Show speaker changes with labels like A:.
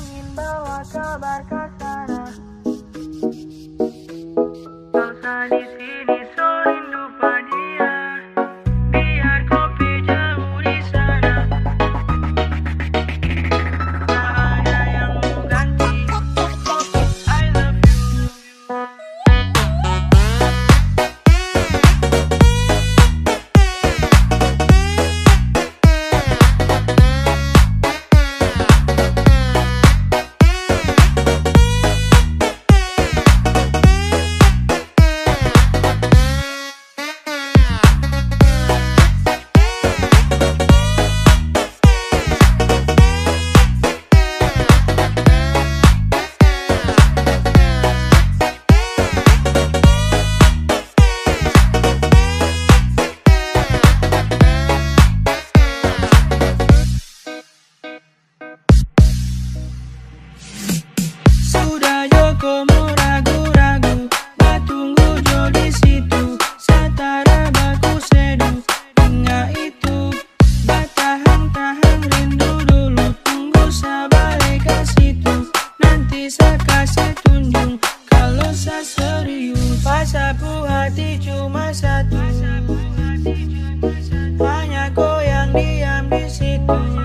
A: ingin bawa kabar ke sana. Salsa di sini so rindu dia. Biar kopi jauh di sana. Tak ada yang mau ganti. I love you. Sudah Joko mau ragu-ragu, batunggu jo di situ, satara baku sedu, bunga itu, batahan-tahan rindu dulu, tunggu sabale ke situ, nanti saya kasih tunjuk, kalau saya serius, pasapu hati cuma satu, hanya goyang diam di situ.